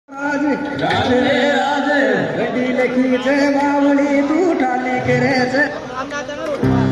राजे राजे गड्डी लिखी छे बावली तू ठाली करे छे